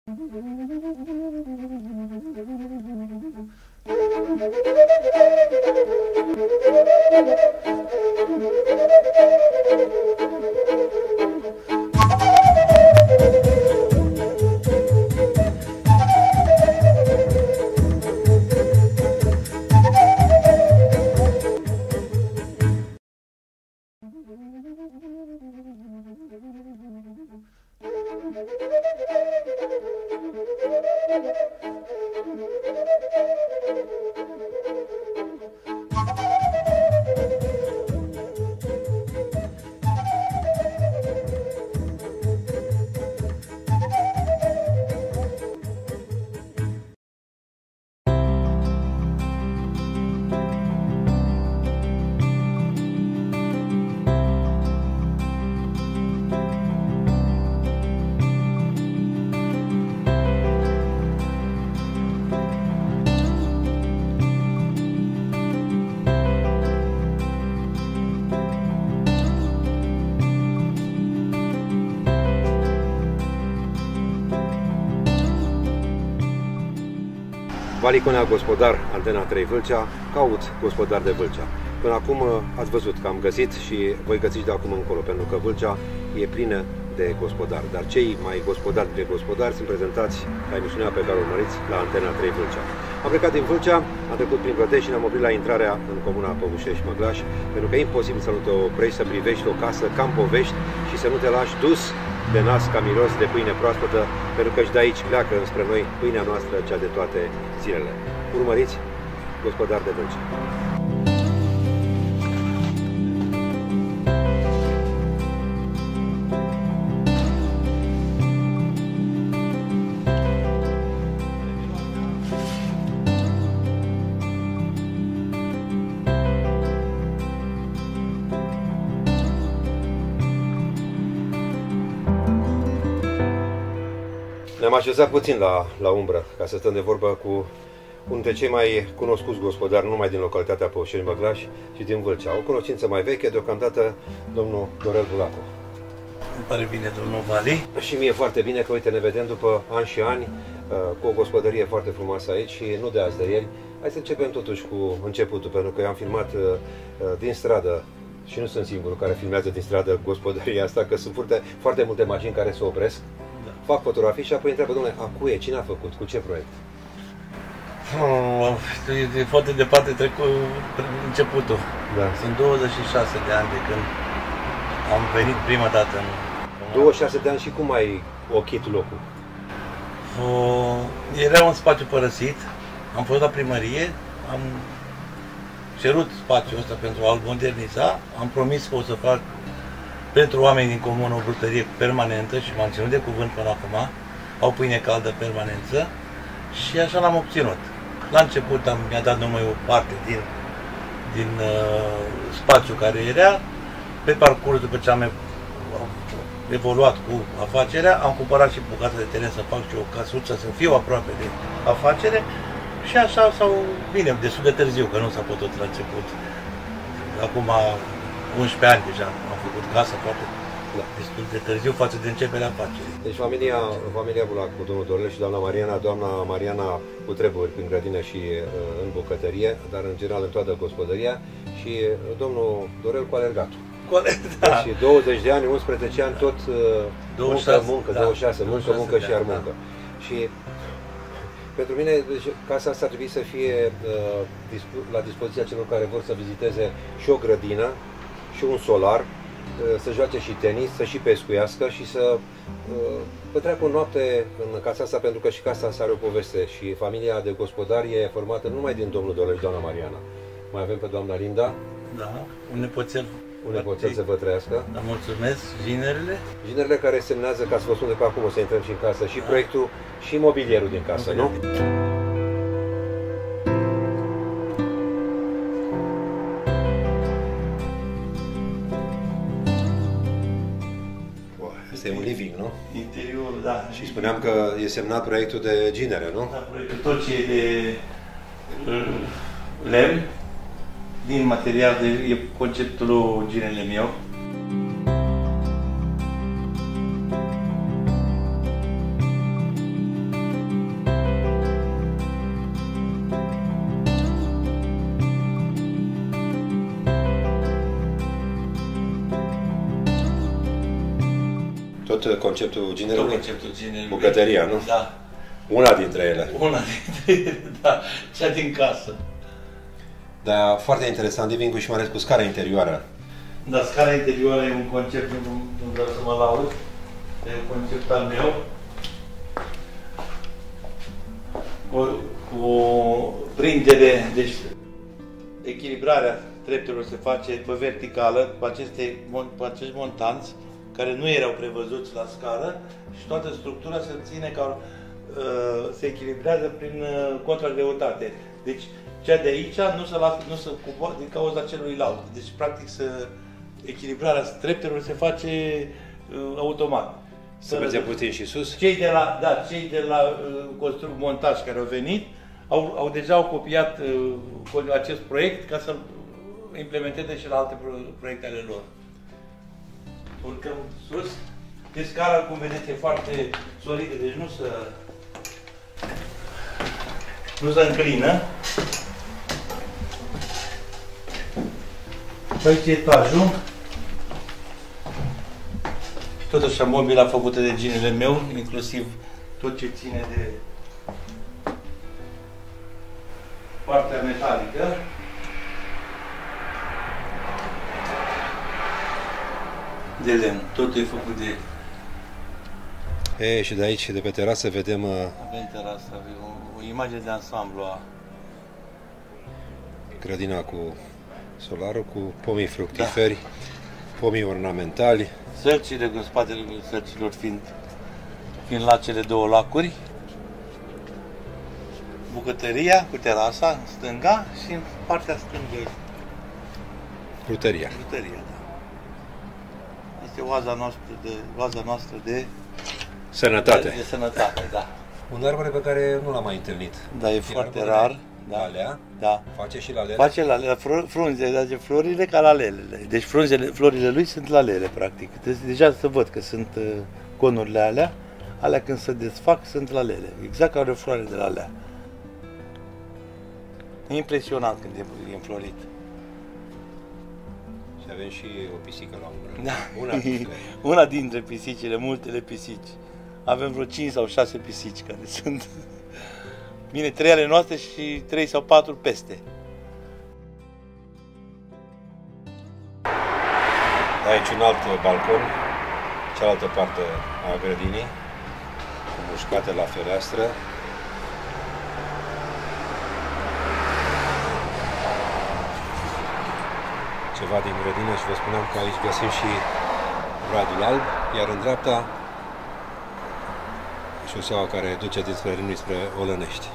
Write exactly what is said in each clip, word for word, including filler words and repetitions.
Valiconea Gospodar, Antena trei Vâlcea, caut gospodar de Vâlcea. Până acum ați văzut că am găsit și voi găsi de acum încolo, pentru că Vâlcea e plină de gospodari. Dar cei mai gospodari de gospodari sunt prezentați la emisiunea pe care o urmăriți la Antena trei Vâlcea. Am plecat din Vâlcea, am trecut prin Brădești și ne-am oprit la intrarea în comuna Păbușești Măglaș, pentru că e imposibil să nu te oprești, să privești o casă ca în povești și să nu te lași dus de nas ca miros de pâine proaspătă, pentru că și de aici pleacă înspre noi pâinea noastră, cea de toate zilele. Urmăriți Gospodar de Vâlcea. Ne-am așezat puțin la, la umbră, ca să stăm de vorbă cu unul dintre cei mai cunoscuți gospodari, numai din localitatea Păbușești Măglaș, ci din Vâlcea. O cunoștință mai veche, deocamdată, domnul Dorel Bulacu. Îmi pare bine, domnul Vali. Și mie foarte bine că, uite, ne vedem după ani și ani, cu o gospodărie foarte frumoasă aici și nu de azi de ieri. Hai să începem totuși cu începutul, pentru că eu am filmat din stradă și nu sunt singurul care filmează din stradă gospodăria asta, că sunt foarte, foarte multe mașini care se opresc. Fac fotografii și apoi întreabă, domnule, acuie, cine a făcut, cu ce proiect? Oh, e foarte departe trecut începutul. Da. Sunt douăzeci și șase de ani de când am venit prima dată în... douăzeci și șase de ani și cum ai ochit locul? Oh, era un spațiu părăsit, am fost la primărie, am cerut spațiul ăsta pentru a-l moderniza, am promis că o să fac pentru oameni din comună o brutărie permanentă și m-am ținut de cuvânt până acum, au pâine caldă permanență și așa l-am obținut. La început am, mi-a dat numai o parte din, din uh, spațiu care era, pe parcurs după ce am evoluat cu afacerea, am cumpărat și bucată de teren să fac și o casuță, să fiu aproape de afacere și așa sau bine, destul de târziu, că nu s-a putut la început. Acum unsprezece ani deja am făcut casă foarte da. destul de târziu față de începerea afacerii. Deci familia, familia Bulacu, domnul Dorel și doamna Mariana, doamna Mariana cu treburi prin grădină și uh, în bucătărie, dar în general în toată gospodăria, și uh, domnul Dorel cu alergatul. Cu alergatul, da. Deci douăzeci de ani, unsprezece ani, tot uh, muncă, muncă, da. douăzeci și șase, muncă, muncă și iar muncă. Da. Și pentru mine, deci, casa asta ar trebui să fie uh, disp la dispoziția celor care vor să viziteze și o grădină, și un solar, să joace și tenis, să și pescuiască și să uh, petreacă o noapte în casa asta, pentru că și casa asta are o poveste și familia de gospodari e formată nu numai din domnul Dorel și doamna Mariana. Mai avem pe doamna Linda. Da, un nepoțel. Un nepoțel să vă trăiască. Da, mulțumesc. Ginerele. Ginerele care semnează, ca să vă spun de pe acum, o să intrăm și în casă, și da. proiectul și mobilierul din casă, nu? Este un living, nu? Interiorul, da. Și spuneam că e semnat proiectul de ginere, nu? Da, proiectul tot ce e de lemn, din material, de, e conceptul ginele meu. tot conceptul ginerului? Tot conceptul ginerului. Bucătăria, nu? Da. Una dintre ele. Una dintre ele, da. Cea din casă. Dar foarte interesant, living-ul și mai ales cu scara interioară. Da, scara interioară e un concept, nu, nu vreau să mă laud, e un concept al meu. Cu, cu prindere, deci echilibrarea treptelor se face pe verticală, pe, aceste, pe acești montanți, care nu erau prevăzuți la scară și toată structura se ține ca, uh, se echilibrează prin uh, contragreutate. Deci cea de aici nu se lasă, nu se cuboară din cauza celuilalt. Deci practic să, echilibrarea treptelor se face uh, automat. Să mergem puțin și sus? Cei de la, da, cei de la uh, construct montaj care au venit au, au deja au copiat uh, acest proiect ca să implementeze și la alte proiecte ale lor. Urcăm sus. Deci scara, cum vedeți, e foarte solidă, deci nu se nu se înclină. Aici e etajul. Tot așa mobila făcută de ginele meu, inclusiv tot ce ține de partea metalică. De lemn. Totul e făcut de... E, și de aici, de pe terasă, vedem... Uh... Avem terasă, avem o, o imagine de ansamblu a... grădina cu solarul, cu pomii fructiferi, da. Pomii ornamentali. Sălcile, în spatele sălcilor fiind, fiind la cele două lacuri. Bucătăria cu terasa în stânga și în partea stângă. Brutăria. Brutăria, da. Este oaza noastră de, oaza noastră de sănătate. De, de sănătate, da. Un arbore pe care nu l-am mai întâlnit. Da, e, e foarte rar. Da. Lalea? Da. Face și lalele? Face lalele, frunze, dar florile ca lalelele. Deci frunzele, florile lui sunt lalele, practic. Deci, deja să văd că sunt uh, conurile alea, alea când se desfac sunt lalele. Exact ca o floare de lalea. E impresionant când e înflorit. Și avem și o pisică la umbră. Da. Una dintre, Una dintre pisicile, multele pisici. Avem vreo cinci sau șase pisici care sunt... Bine, trei ale noastre și trei sau patru peste. Aici un alt balcon, cealaltă parte a grădinii, cu mușcate la fereastră. Ceva din grădină și vă spuneam că aici găsim și bradul alb, iar în dreapta șoseaua care duce dinspre Râmnic spre Olănești.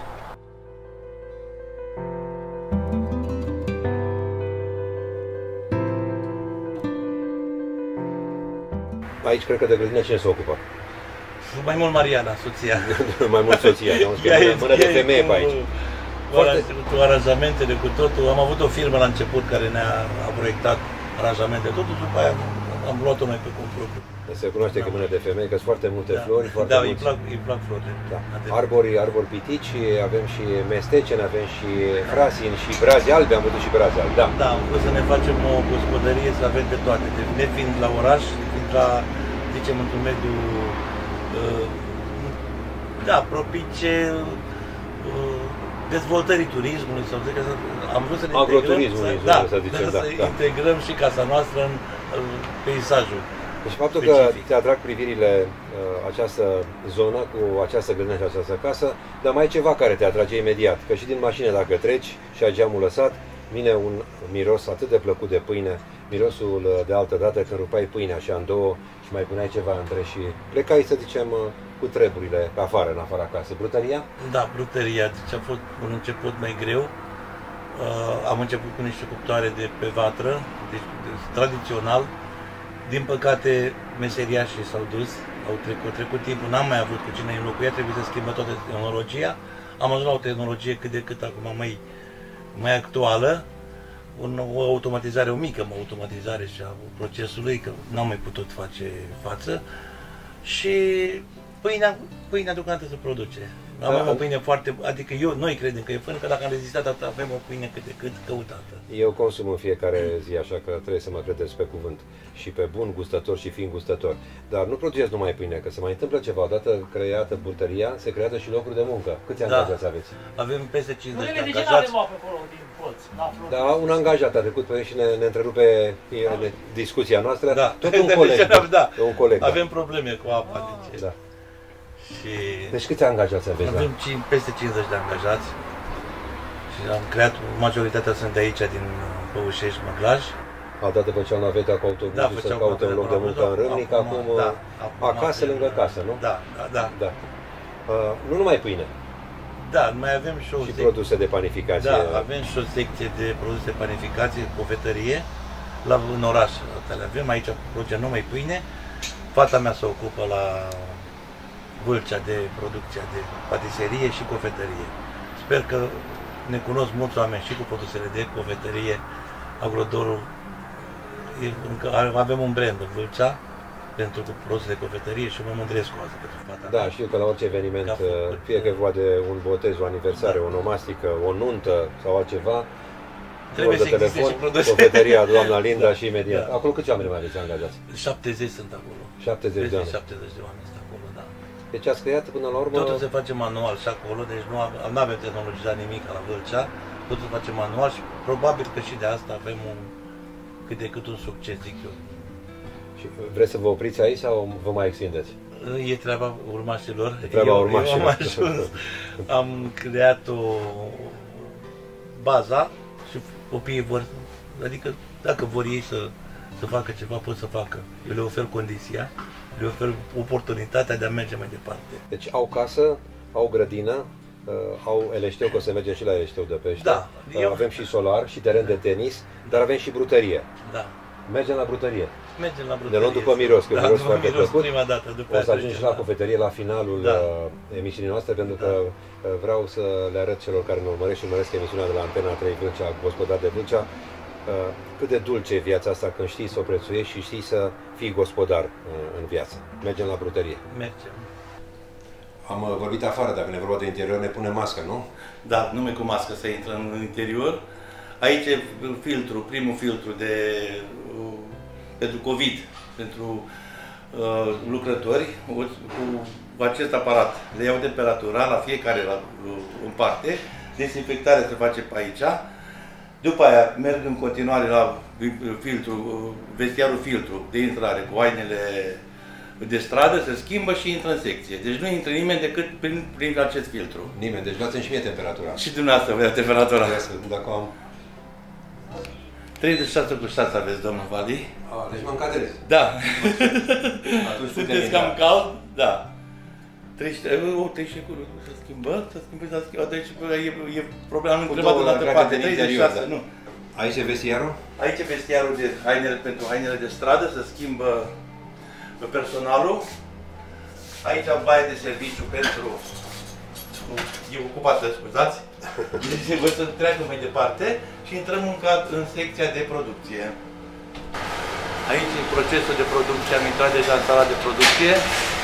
Aici cred că de grădină cine se ocupă? Mai mult Mariana, soția. Mai mult soția, mână de femeie pe aici. Foarte... Cu aranjamentele, cu totul. Am avut o firmă la început care ne-a proiectat aranjamentele, totul, după aia am luat-o noi pe cont propriu. Se cunoaște da. Că mână de femei, că sunt foarte multe da. flori, foarte da, mulți... îi plac, îi plac florile. Da. Arbori, arbori pitici, avem și mesteceni, avem și frasini și brazi albi, am văzut și brazi albi, da. Da, am vrut să ne facem o gospodărie, să avem de toate. Deci, ne fiind la oraș, fiind la, zicem, într-un mediu, uh, da, propice, uh, dezvoltării turismului, sau zic că am vrut să ne integrăm, să, da, să, zicem, da, să da. integrăm și casa noastră în, în peisajul. Deci faptul specific. Că te atrag privirile uh, această zonă cu această grădină și această casă, dar mai e ceva care te atrage imediat, că și din mașină dacă treci și ai geamul lăsat, vine un miros atât de plăcut de pâine, mirosul de altă dată când rupai pâinea așa în două și mai puneai ceva între și plecai, să zicem, cu treburile pe afară, în afara casă. Brutăria? Da, brutăria. Deci a fost un început mai greu. Uh, am început cu niște cuptoare de pe vatră, deci tradițional. Din păcate, meseriașii s-au dus, au trecut, trecut timpul, n-am mai avut cu cine înlocuia, trebuie să schimbă toată tehnologia. Am ajuns la o tehnologie cât de cât acum mai, mai actuală, un, o automatizare, o mică automatizare și a procesului, că n-am mai putut face față. Și Pâinea, pâinea deocamdată se produce. Da, avem o pâine foarte, adică eu, noi credem că e fân, că dacă am rezistat atât, avem o pâine cât de cât căutată. Eu consum în fiecare zi, așa că trebuie să mă credeți pe cuvânt. Și pe bun gustător și fiind gustător. Dar nu produceți numai pâine, că se mai întâmplă ceva. Odată creată burtăria, se creează și locuri de muncă. Câți Da. angajați aveți? Avem peste cincizeci de De ce nu angajați. avem apă acolo din colț? Da, un angajat a trecut pe aici și ne, ne întrerupe e, discuția noastră. Da. Tot un De coleg. ce n-am- da. Un coleg. Da. Avem probleme cu apa, deci. Da. Și Deci câți angajați aveți? avem cin- peste cincizeci de angajați. Și am creat, majoritatea sunt de aici, din Păușești, Măglaj. A dat după ce au naveta cu autobuzul Da, să făceau caute un loc de cu muncă în Râmnic, acum, acum, da, acum acasă avem- lângă casă, nu? Da, da, da. Da. Uh, nu numai pâine, Da, mai avem și o și secție. produse de panificație. Da, avem și o secție de produse de panificație, cofetărie, la, în oraș. Le avem aici, producem numai pâine. Fata mea se ocupă la Vâlcea de producția de patiserie și cofetărie. Sper că ne cunosc mulți oameni și cu produsele de cofetărie. Agrodorul, e, încă avem un brand în Vâlcea pentru produse de cofetărie și mă mândresc cu asta pentru fata Da, mea. știu că la orice eveniment, Că a făcut, fie că e vorba de un botez, o aniversare, Da. o onomastică, o nuntă sau altceva, Trebuie număr să de existe telefon, și produse. cofetăria doamna Linda Da, și imediat. da. Acolo câți oameni mai aveți angajați? șaptezeci sunt acolo. șaptezeci de oameni. șaptezeci de oameni sunt acolo, da. Deci ați creat până la urmă... Totul se face manual și acolo, deci nu avem, nu avem tehnologizat nimic la Vâlcea, totul se face manual și probabil că și de asta avem un, cât de cât un succes, zic eu. Și vreți să vă opriți aici sau vă mai extindeți? E treaba urmașilor. E treaba eu, urmașilor. Eu am ajuns, am creat o baza și copiii vor, adică dacă vor ei să, să facă ceva, pot să facă. Eu le ofer condiția, le ofer oportunitatea de a merge mai departe. Deci au casă, au grădină, uh, au Eleșteu, că o să mergem și la Eleșteu de pește. Da, Uh, eu- Avem și solar și teren de tenis, dar avem și brutărie. Da. Mergem la brutărie. Mergem la Ne brutărie. luăm după miros, că da, miros după foarte miros, plăcut. prima dată, după O să aia ajung și trecem, la cofetărie la finalul Da. uh, emisiunii noastre, pentru că uh, vreau să le arăt celor care ne urmăresc și urmăresc emisiunea de la Antena trei Vâlcea, Gospodar de Vâlcea, uh, cât de dulce e viața asta când știi să o prețuiești și știi să fii gospodar uh, în viață. Mergem la brutărie. Mergem. Am uh, vorbit afară, dacă ne vorba de interior, ne punem mască, nu? Da, numai cu mască să intră în interior. Aici e filtru, primul filtru de, uh, pentru COVID, pentru uh, lucrători, cu, cu acest aparat. Le iau temperatura la fiecare la, uh, în parte, dezinfectarea se face pe aici. După aia merg în continuare la filtru, uh, vestiarul filtru de intrare cu hainele de stradă, se schimbă și intră în secție. Deci nu intră nimeni decât prin, prin acest filtru. Nimeni, deci luați-mi și mie temperatura. Și dumneavoastră vă ia temperatura. Dacă am... treizeci și șase cu șase aveți, domnul Vali. A, deci mă încadrez. Da. Atunci Sunteți cam cald? Da. treizeci, o, treizeci, să schimbă, să schimbă, să schimbă. Deci e, e problema, nu întrebat de la altă parte. treizeci și șase, nu. Aici e vestiarul? Aici e vestiarul de hainele, pentru hainele de stradă, să schimbă personalul. Aici baie de serviciu pentru... E ocupată, scuzați. Deci voi să treacă mai departe și intrăm în, în secția de producție. Aici e procesul de producție, am intrat deja în sala de producție.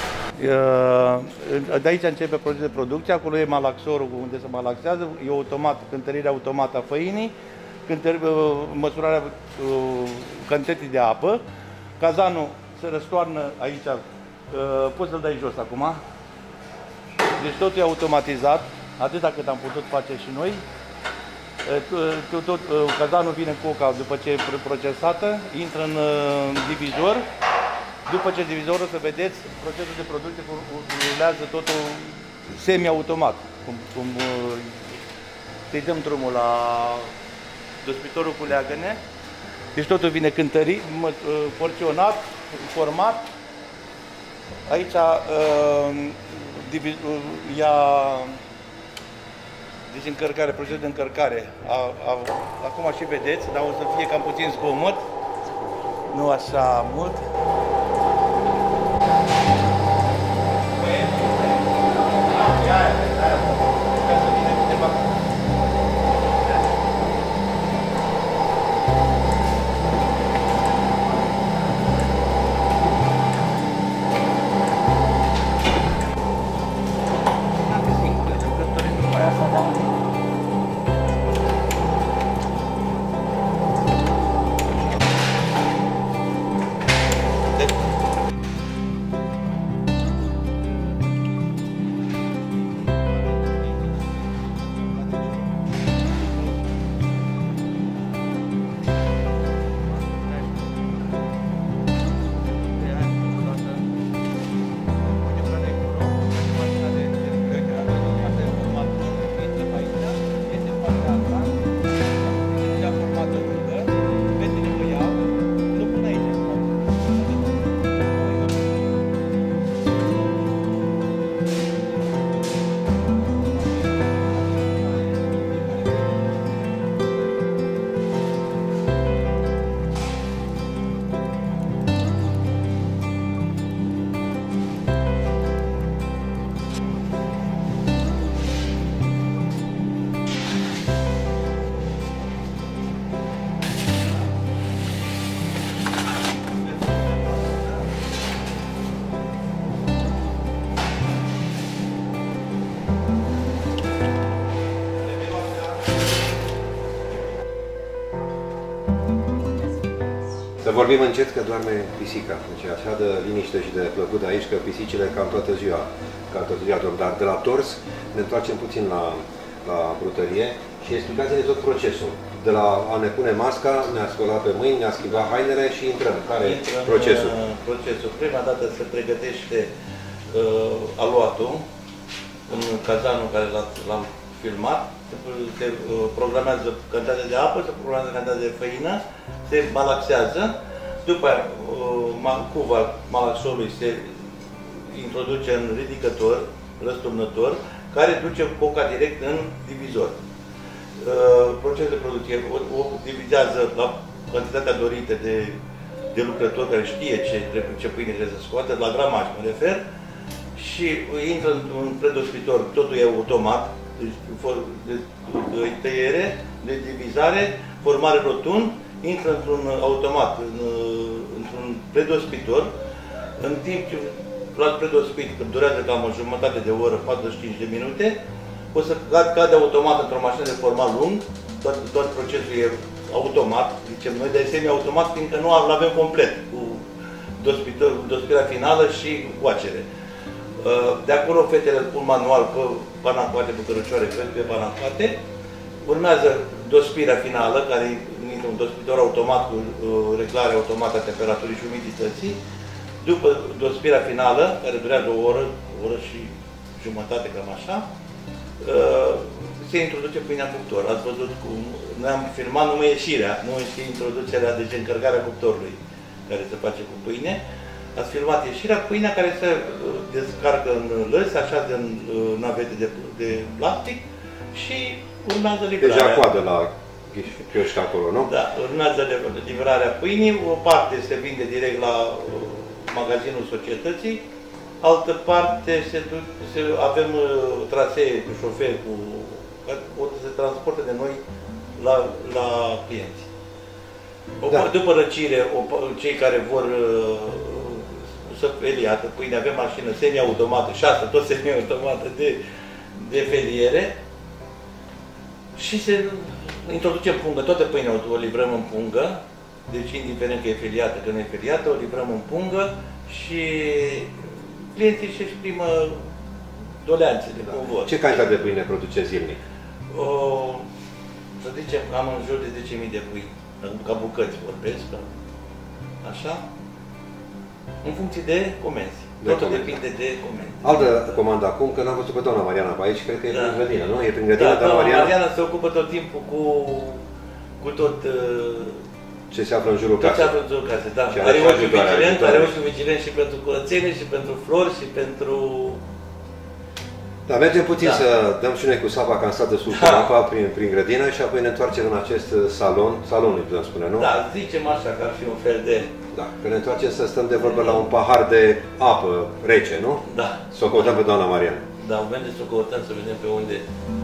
De aici începe procesul de producție, acolo e malaxorul unde se malaxează, e automat, cântărirea automată a făinii, cântări, măsurarea cantității de apă. Cazanul se răstoarnă aici, poți să-l dai jos acum. Deci totul e automatizat, atâta cât am putut face și noi. Tot, tot, cazanul vine cu coca după ce e procesată, intră în divizor. După ce divizorul, să vedeți, procesul de producție rulează totul semi-automat. Cum, cum să-i dăm drumul la dospitorul cu leagăne. Deci totul vine cântărit, porționat, format. Aici ia deci încărcare, procesul de încărcare. A, a, acum și vedeți, dar o să fie cam puțin zgomot, nu așa mult. Vorbim încet că doarme pisica. Deci așa de liniște și de plăcut aici, că pisicile cam toată ziua, cam toată ziua dorm. Dar de la tors ne întoarcem puțin la, la brutărie și explicați-ne tot procesul. De la a ne pune masca, ne-a spălat pe mâini, ne-a schimbat hainele și intrăm. Care e procesul? Procesul. Prima dată se pregătește uh, aluatul în cazanul care l-am filmat, se programează cantitatea de apă, se programează cantitatea de făină, se malaxează, după aia cuva malaxului se introduce în ridicător, răsturnător, care duce coca direct în divizor. Procesul de producție o divizează la cantitatea dorită de, de lucrător care știe ce, ce pâine trebuie să scoată, la gramaj mă refer, și intră în predospitor, totul e automat, deci de, de tăiere, de divizare, formare rotund, intră într-un automat, în, într-un predospitor, în timp ce la predospit, când durează cam o jumătate de oră, patruzeci și cinci de minute, o să cade automat într-o mașină de format lung, tot, tot procesul e automat, zicem noi, de semi-automat, fiindcă nu avem complet, cu dospirea finală și coacere. De acolo fetele îl pun manual pe panacoate, pe cărucioare, pe panacoate. Urmează dospirea finală, care e un dospitor automat cu reglare automată a temperaturii și umidității. După dospirea finală, care durează o oră, o oră și jumătate, cam așa, se introduce pâinea cuptor. Ați văzut cum noi am filmat numai ieșirea, nu și introducerea, deci încărcarea cuptorului care se face cu pâine. Ați filmat ieșirea, pâinea care se descarcă în lăzi, așa de navete de, de plastic și urmează livrarea. Deja coadă la chioșc acolo, nu? Da, urmează livrarea pâinii, o parte se vinde direct la magazinul societății, altă parte se, se, avem trasee cu șoferi, cu, se transportă de noi la, la clienți. O, da. După răcire, o, cei care vor să feliată pâine, avem mașină semi-automată, șase, tot semi-automată de, de feliere și se introduce în pungă, toată pâinea o livrăm în pungă, deci indiferent că e feliată, că nu e feliată, o livrăm în pungă și clienții își exprimă doleanțele, cum vor. Ce cantitate de pâine produce zilnic? O, să zicem că am în jur de zece mii de pâini, ca bucăți vorbesc, așa. În funcție de comenzi. De Totul comenzi. Depinde de comenzi. Altă comandă acum, că n-am văzut pe doamna Mariana pe aici, cred că e da. prin grădină, nu? E prin grădină, da, doamna Mariana... Mariana se ocupă tot timpul cu, cu tot... Ce se află în jurul casei. Ce se află în jurul casei, da. Ce are ochiul vigilent, are ochiul vigilent și pentru curățenie, și pentru flori, și pentru... Da, mergem puțin da. să dăm și noi cu sapa, că am stat de sus da. apa prin, prin grădină și apoi ne întoarcem în acest salon, salonul, putem spune, nu? Da, zicem așa, că ar fi un fel de... Da, că ne întoarcem să stăm de vorbă la un pahar de apă rece, nu? Da. Să o căutăm pe doamna Mariana. Da, mergem să o căutăm, să vedem pe unde...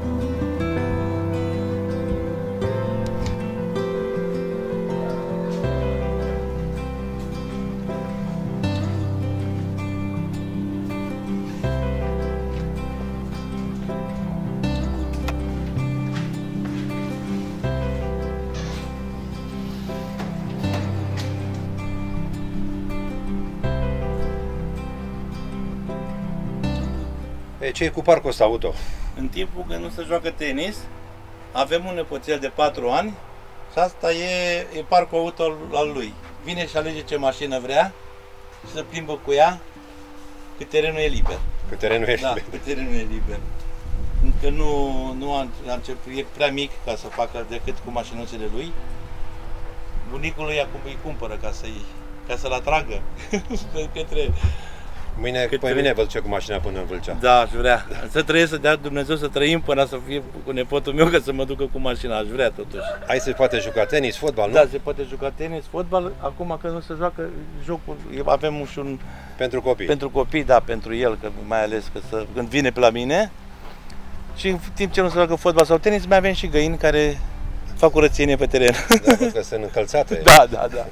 Ce e cu parcul ăsta auto? În timpul când nu se joacă tenis, avem un nepoțel de patru ani și asta e, e parcul auto al, al lui. Vine și alege ce mașină vrea și se plimbă cu ea cât terenul e liber. Cât terenul e da, liber. cât terenul e liber. Încă nu, nu a, a început, e prea mic ca să facă decât cu mașinuțele lui. Bunicul lui acum îi cumpără ca să-i ca să-l atragă către... Mâine, Cât păi mine vă duce cu mașina până în Vâlcea. Da, aș vrea. Să trăiesc, să dea Dumnezeu să trăim până să fie cu nepotul meu, că să mă ducă cu mașina. Aș vrea totuși. Aici se poate juca tenis, fotbal, nu? Da, se poate juca tenis, fotbal. Acum că nu se joacă jocul, avem și un... Pentru copii. Pentru copii, da, pentru el, că mai ales că să, când vine pe la mine. Și în timp ce nu se joacă fotbal sau tenis, mai avem și găini care fac curățenie pe teren. Da, văd că sunt încălțate. Da, da, da.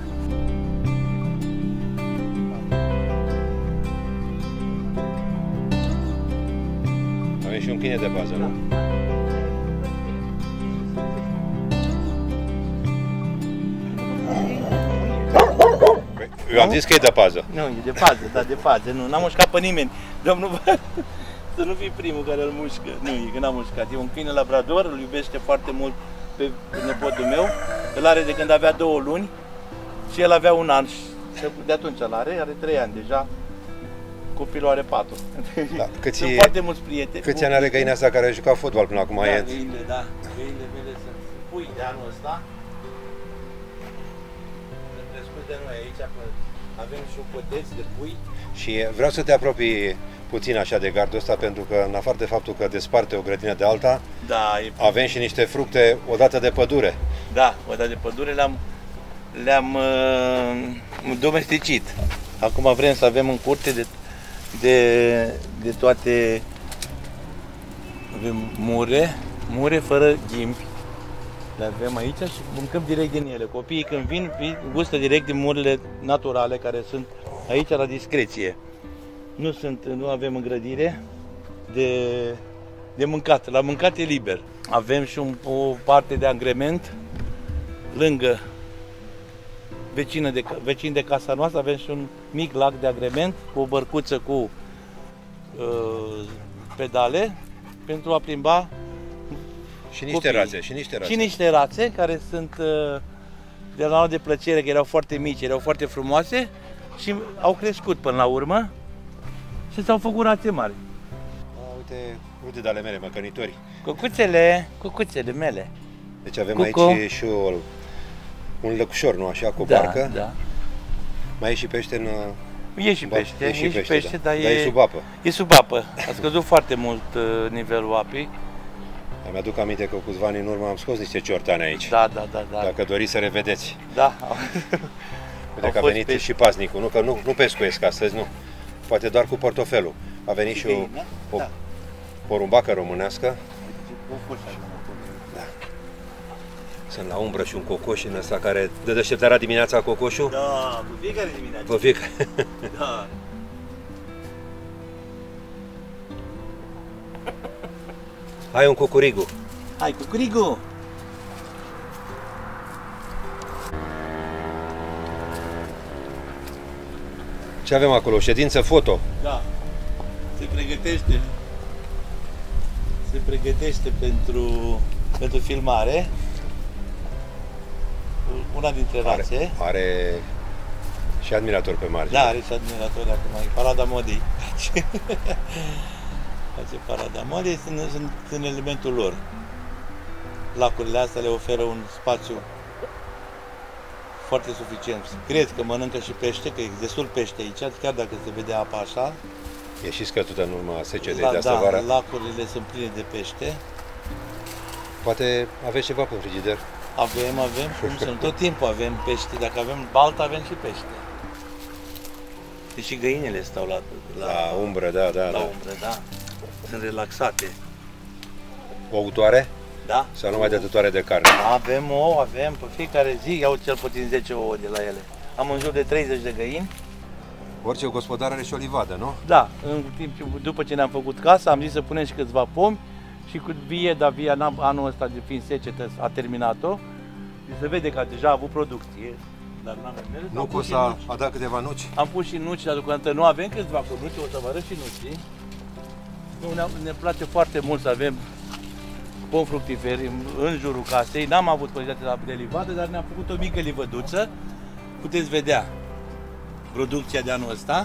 Avem și un câine de bază, nu? Da. Eu am zis că e de pază. Nu, e de pază, da, de pază. Nu, n-am mușcat pe nimeni. Domnul, să nu fii primul care îl mușcă. Nu, e că n-am mușcat. E un câine labrador, îl iubește foarte mult pe nepotul meu. Îl are de când avea două luni și el avea un an. Și de atunci îl are, are trei ani deja. Copilul are patru. Da, câți, sunt foarte mulți prieteni. Câți ani are găina asta care a jucat fotbal până acum? Da, e... găinile, da. Găinile mele sunt pui de anul ăsta. Sunt crescut de noi aici, avem și un coteț de pui. Și vreau să te apropii puțin așa de gardul ăsta, pentru că în afară de faptul că desparte o grădină de alta, da, e... avem și niște fructe odată de pădure. Da, odată de pădure le-am le-am uh, domesticit. Acum vrem să avem în curte de, de, de toate, avem mure, mure fără ghimbi. Le avem aici și mâncăm direct din ele. Copiii când vin, gustă direct din murile naturale care sunt aici la discreție. Nu, sunt, nu avem îngrădire de, de mâncat. La mâncat e liber. Avem și un, o parte de angrement lângă vecină de, vecin de casa noastră. Avem și un mic lac de agrement cu o bărcuță cu uh, pedale pentru a plimba. Și niște copiii. rațe, și niște rațe. Și niște rațe care sunt uh, de la de plăcere, că erau foarte mici, erau foarte frumoase și au crescut până la urmă și s-au făcut rațe mari. A, uite, uite de ale mele, măcănitori. Cucuțele, cucuțele mele. Deci avem Cucu. aici și o, un lăcușor, nu așa, cu o Da, barcă. da. Mai e și pește în... E și pește, e și e pește, și pește, da. dar Dar e, e sub apă. E sub apă. A scăzut foarte mult uh, nivelul apei. Îmi aduc aminte că cu câțiva ani în urmă am scos niște ciortane aici. Da, da, da, da. Dacă doriți să revedeți. Da. Uite că a venit pești. Și paznicul, nu că nu, nu pescuiesc astăzi, nu. Poate doar cu portofelul. A venit și, și o, o da. porumbacă românească. Da. Sunt la umbră și un cocoș în ăsta care dă deșteptarea dimineața cocoșul. Da, pe fiecare dimineață. Pe fiecare. Da. Hai un cucurigu. Hai cucurigu. Ce avem acolo? O ședință foto. Da. Se pregătește. Se pregătește pentru, pentru filmare. Una dintre rațe. Are, are și admirator pe margine. Da, are și admiratori acum. E parada modei. Face parada modei, sunt, sunt în elementul lor. Lacurile astea le oferă un spațiu foarte suficient. Cred că mănâncă și pește, că e destul pește aici, chiar dacă se vede apa așa. E și scătută în urma secetei La, de astă da, vară. lacurile sunt pline de pește. Poate aveți ceva pe frigider? Avem, avem, cum sunt, tot timpul avem pește. Dacă avem baltă, avem și pește. Deci și găinile stau la, la, la umbră, da, da, la da. umbră, da. Sunt relaxate. Ouătoare? Da. Sau numai dătătoare de carne? Avem ouă, avem pe fiecare zi, iau cel puțin zece ouă de la ele. Am în jur de treizeci de găini. Orice gospodar are și o livadă, nu? Da, în timp, după ce ne-am făcut casa, am zis să punem și câțiva pomi și cu vie, dar via anul ăsta, de fiind secetă, a terminat-o. Și se vede că deja a avut producție. Dar n-am mers. Nu că o să a dat câteva nuci? Am pus și nuci, dar deocamdată nu avem câțiva cu nuci, o să vă arăt și nuci. Nu, ne, ne place foarte mult să avem pom fructiferi în jurul casei. N-am avut posibilitatea de livadă, dar ne-am făcut o mică livăduță. Puteți vedea producția de anul ăsta.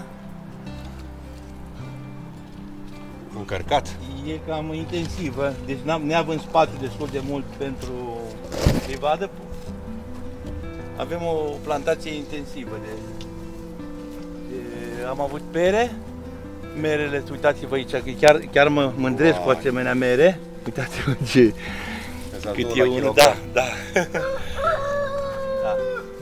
Încărcat? E cam intensivă, deci neavând spațiu destul de mult pentru livadă, avem o plantație intensivă. De, de, am avut pere, merele, uitați-vă aici, că chiar, chiar mă mândresc cu asemenea mere. Uitați-vă ce, cât e unul, da, da. Da.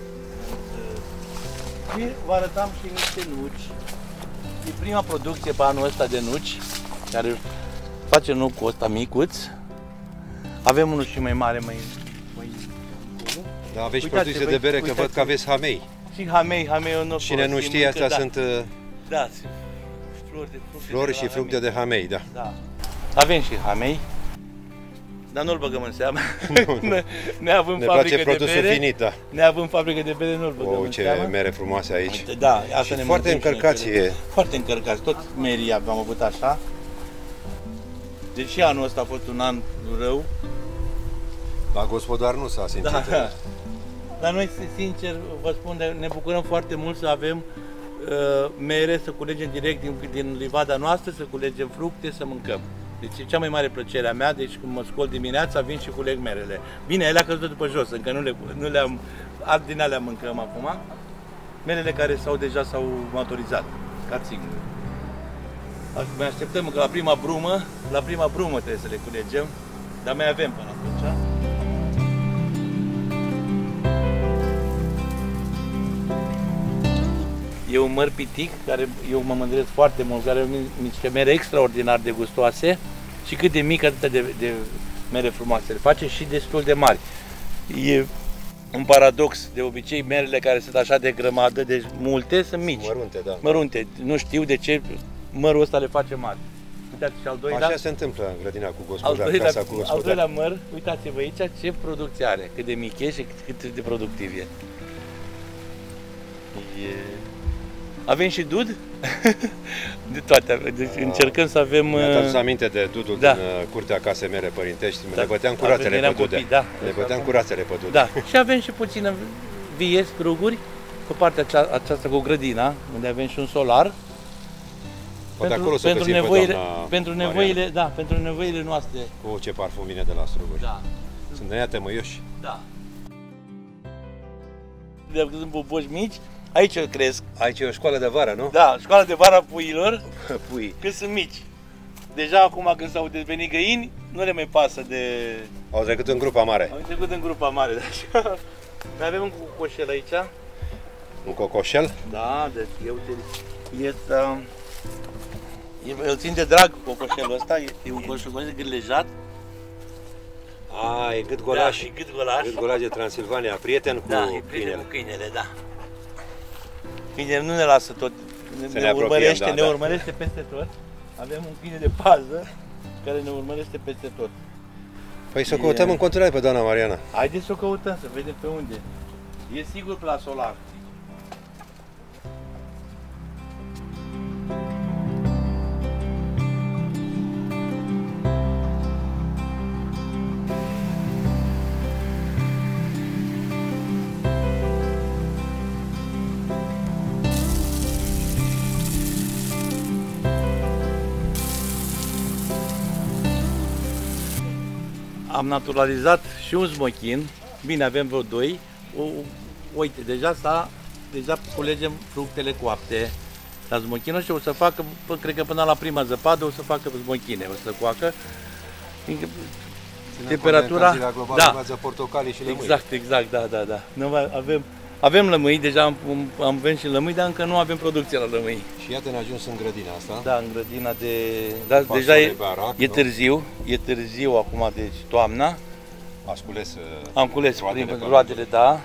Și vă arătam și niște nuci. E prima producție pe anul ăsta de nuci, care face nucul ăsta micuț. Avem unul și mai mare, mai... mai... Da, aveți și produse de bere, că văd că aveți hamei. Și hamei, hamei nu. Cine nu știe, astea da. sunt uh, da, flori, de, flori și fructe de hamei, da. da. Avem și hamei. dar nu-l băgăm în seamă. Nu, nu. Neavând Ne fabrică place produsul de bere, finit, da. neavând fabrică de bere, nu-l băgăm O, în ce seamă. mere frumoase aici. Uite, da, asta și ne foarte mâncăm încărcați și noi, e. Foarte încărcați, tot merii am avut așa. Deci și anul ăsta a fost un an rău. La gospodar nu s-a simțit. Da, da. Dar noi, sincer, vă spun, ne bucurăm foarte mult să avem uh, mere, să culegem direct din, din livada noastră, să culegem fructe, să mâncăm. Deci e cea mai mare plăcere a mea, deci când mă scol dimineața, vin și culeg merele. Bine, ele a căzut după jos, încă nu, le, nu le-am, alt din alea mâncăm acum. Merele care s-au deja s-au maturizat, ca țiguri. Mai așteptăm că la prima brumă, la prima brumă trebuie să le culegem, dar mai avem până atunci. E un măr pitic, care eu mă mândresc foarte mult, care are niște mere extraordinar de gustoase și cât de mic, atât de, de mere frumoase le face și destul de mari. E un paradox, de obicei merele care sunt așa de grămadă, de multe, sunt mici. Mărunte, da. Mărunte. Nu știu de ce mărul ăsta le face mari. Uitați și al doilea. Așa se întâmplă în grădina cu Al gospodar, doilea, casa cu gospodar. al doilea măr, uitați-vă aici ce producție are, cât de mic e și cât de productiv e. e... Avem și dud? De toate, deci A, încercăm să avem... Mi-a adus aminte de dudul da. din uh, curtea casei mele părintești, Da. le băteam cu rațele pe dude. Copii, da. Le băteam cu rațele pe dude. Da, și avem și puțină vie, struguri, pe partea acea, aceasta cu grădina, unde avem și un solar. Poate pentru, acolo să pentru găsim nevoile, pe doamna pentru nevoile, da, pentru nevoile noastre. O, ce parfum vine de la struguri. Da. Sunt de ea tămăioși. Da. De când sunt buboși mici, aici cresc. Aici e o școală de vară, nu? Da, școala de vară a puiilor, Pui. când sunt mici. Deja acum când s-au devenit găini, nu le mai pasă de... Au trecut în grupa mare. Au trecut în grupa mare, da. Mai avem un cocoșel aici. Un cocoșel? Da, deci eu te... Este... E, îl țin de drag cocoșelul ăsta, e, e un cocoșel grilejat. A, e gât golaș. Da, e gât golaș. Gât golaș de Transilvania, prieten cu Da, e prieten câinele. cu câinele, da. Câinele nu ne lasă tot, ne, ne ne apropiem, urmărește, da, ne da. urmărește peste tot. Avem un câine de pază care ne urmărește peste tot. Păi să o E- căutăm în continuare pe doamna Mariana. Haideți să o căutăm, să vedem pe unde. E sigur pe la solar. Am naturalizat și un smochin. Bine, avem vreo doi. O, uite, deja s-a, deja culegem fructele coapte la smochinul și o să facă, pă, cred că până la prima zăpadă o să facă smochine, o să coacă. Fiindcă temperatura, da, portocalii și lămâi. exact, exact, da, da, da. Nu mai avem, avem lămâi, deja am, am avem și lămâi, dar încă nu avem producție la lămâi. Și iată ne ajuns în grădina asta. Da, în grădina de... Da, Fasole, deja e, barac, e nu? târziu, e târziu acum, deci toamna. Ați cules uh, Am cules roadele prin pe roadele, da.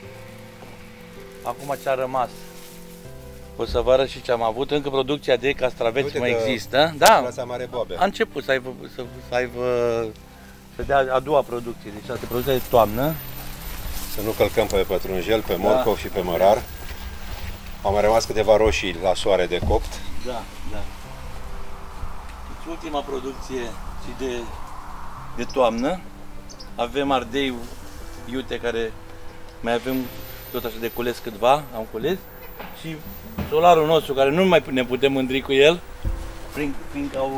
Acum ce a rămas? O să vă arăt și ce am avut. Încă producția de castraveți Uite mai că există. Da, Clasa Mare Boabe. a început să aibă, să, să aibă, să dea a doua producție. Deci asta e producția de toamnă. Să nu călcăm pe pătrunjel, pe morcov și pe mărar. Au mai rămas câteva roșii la soare de copt. Da, da. Deci ultima producție și de, de toamnă. Avem ardei iute care mai avem tot așa de cules câtva, am cules. Și solarul nostru care nu mai ne putem mândri cu el, prin, fiindcă au,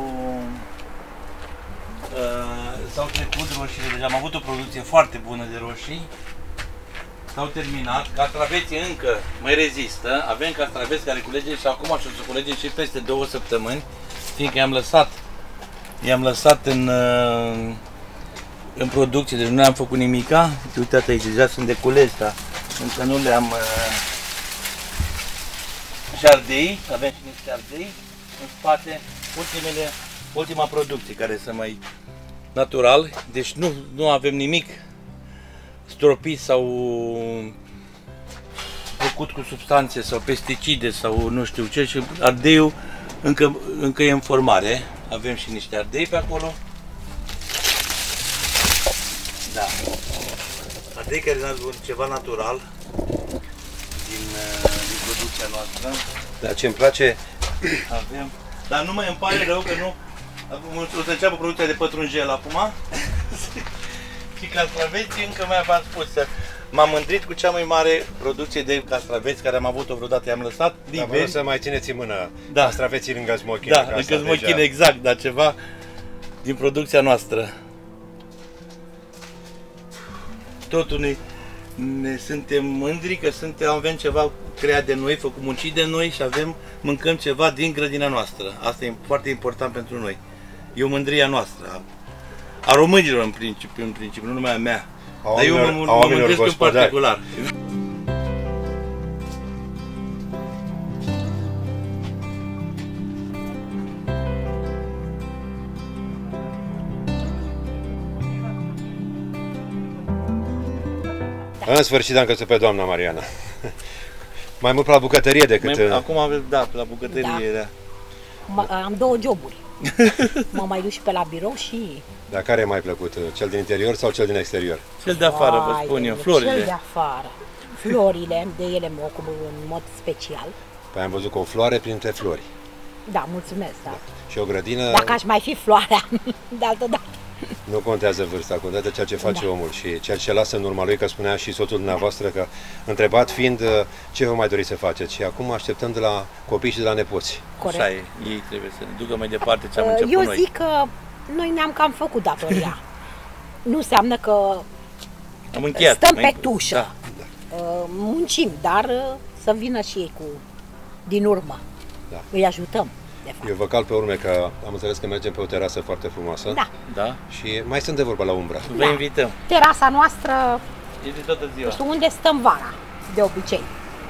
uh, s-au trecut roșiile, deja am avut o producție foarte bună de roșii. S-au terminat, castraveții încă mai rezistă, avem castraveți care culege și acum și o să culege și peste două săptămâni, fiindcă i-am lăsat, i-am lăsat în, uh, în producție, deci nu am făcut nimica. Uitați aici, deja sunt de cules, dar încă nu le-am... Uh, și ardei, avem și niște ardei în spate, ultimele, ultima producție care să mai natural, deci nu, nu avem nimic stropit sau făcut cu substanțe sau pesticide sau nu știu ce, și ardeiul încă, încă e în formare, avem și niște ardei pe acolo. Da. Ardei care e ceva natural din, din producția noastră. Dar ce-mi place... Avem... Dar nu mai îmi pare rău că nu... O să înceapă producția de pătrunjel acum. Și castraveții încă mai v-am spus. M-am mândrit cu cea mai mare producție de castraveți care am avut-o vreodată. I-am lăsat liberi. Dar vă să mai țineți în mână da. castraveții lângă smochine. Da, lângă smochine, deja... exact, dar ceva din producția noastră. Totul ne, ne suntem mândri că suntem, avem ceva creat de noi, făcut muncit de noi și avem, mâncăm ceva din grădina noastră. Asta e foarte important pentru noi. E o mândria noastră, a, a românilor în principiu, în principiu, nu numai a mea. A dar eu mă, mă mândresc în particular. În sfârșit am găsit pe doamna Mariana. Mai mult la bucătărie decât... Mai, acum avem, da, la bucătărie, da. da. Am două joburi. Mă mai duc și pe la birou și... Dar care e mai plăcut? Cel din interior sau cel din exterior? Cel de afară, vă spun eu, florile. Cel de afară. Florile, de ele mă ocup în mod special. Păi am văzut că o floare printre flori. Da, mulțumesc, da. da. Și o grădină... Dacă aș mai fi floarea, de altă dată. Nu contează vârsta, contează ceea ce face da. omul și ceea ce lasă în urma lui, că spunea și soțul dumneavoastră că, întrebat fiind, ce vă mai doriți să faceți și acum așteptăm de la copii și de la nepoți. Corect. Așa e, ei trebuie să ne ducă mai departe ce am început Eu noi. zic că noi ne-am cam făcut datoria. Nu înseamnă că am încheiat, stăm mai... pe tușă, da. muncim, dar să vină și ei cu din urmă. Da. Îi ajutăm. Eu vă cal pe urme că am înțeles că mergem pe o terasă foarte frumoasă. Da. Da. Și mai sunt de vorba la umbră. Vă da. invităm. Terasa noastră e de toată ziua. Nu știu unde stăm vara, de obicei.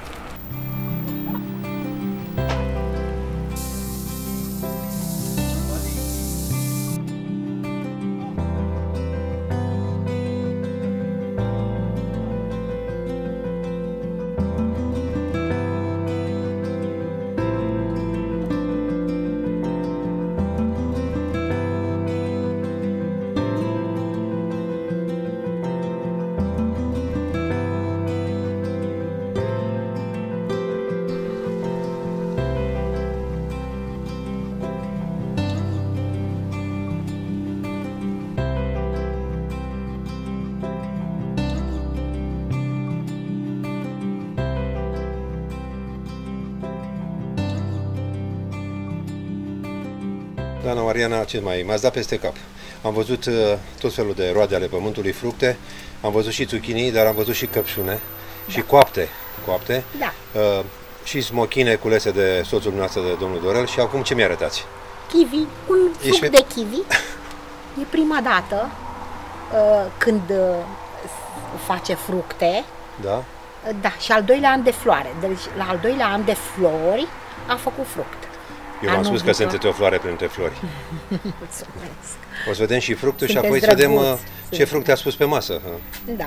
Doamna Mariana, ce mai? M-ați dat peste cap. Am văzut uh, tot felul de roade ale pământului, fructe, am văzut și zucchini, dar am văzut și căpșune da. și coapte, coapte da. uh, și smochine culese de soțul dumneavoastră, de domnul Dorel. Și acum ce mi-arătați? Kiwi, un fruct Ești... de kiwi. E prima dată uh, când uh, face fructe. Da. Da, și al doilea an de floare. Deci la al doilea an de flori a făcut fruct. Eu v-am spus că sunteți o floare printre flori. Mulțumesc. O să vedem și fructul Sunteți și apoi drăguți. să vedem uh, ce fructe a spus pe masă. Da.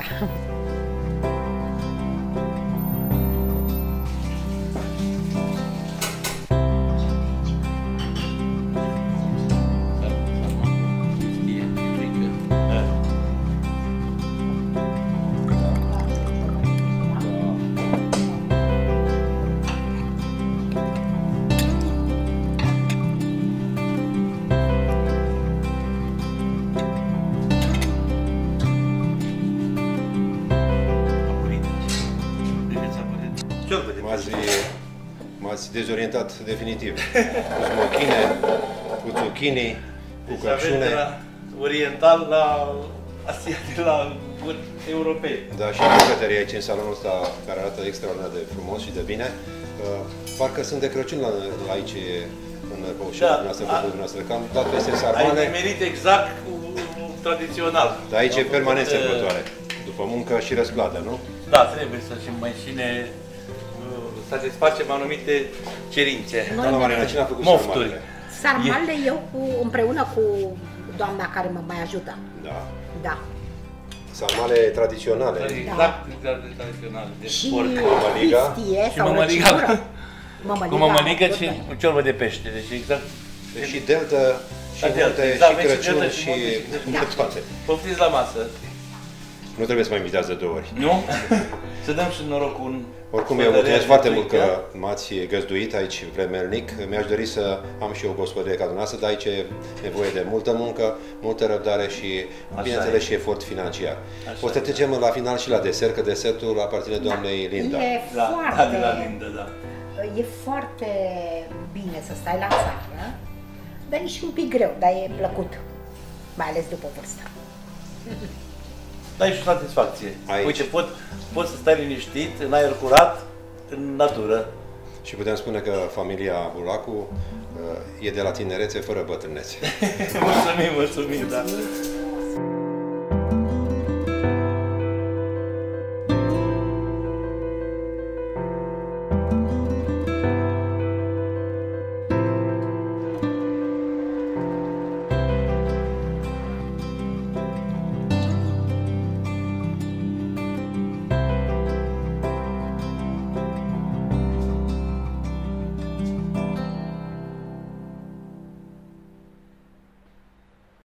M-ați dezorientat definitiv. Cu smochine, cu zucchini, cu deci căpșune. De la oriental la asiatic, la europei. Da, și bucătăria aici în salonul ăsta, care arată extraordinar de frumos și de bine. Uh, parcă sunt de Crăciun la, la aici, în păușerea da, noastră, a, noastră, că am dat peste sarmale. Ai nimerit exact cu tradițional. Dar aici e permanent sărbătoare, după muncă și răsplată, nu? Da, trebuie să și mai și ne satisfacem anumite cerințe. Doamna Mariana, cine a făcut mofturi? sarmalele? Sarmalele eu cu, împreună cu doamna care mă mai ajută. Da. Da. Sarmale tradiționale. Exact, da. tradiționale. De și mămăliga. Și mămăliga. Cu mămăligă și cu ciorbă de pește. Deci exact. Și deltă, și multe, exact, și Crăciun, și, și, și toate. Poftiți la masă. Nu trebuie să mă invitați de două ori. Nu? Să dăm și norocul. Oricum, eu mulțumesc foarte mult că m-ați găzduit aici vremelnic. Mi-aș dori să am și eu o gospodărie ca dumneavoastră, dar aici e nevoie de multă muncă, multă răbdare și, bineînțeles, și efort financiar. Așa o să trecem la final și la desert, că desertul aparține doamnei Linda. E da, foarte, da, la Linda, da. E foarte bine să stai la țară, dar e și un pic greu, dar e plăcut, mai ales după vârstă. Dai și satisfacție. Aici. Uite, pot, pot să stai liniștit, în aer curat, în natură. Și putem spune că familia Bulacu e de la tinerețe fără bătrânețe. Mulțumim, mulțumim, da.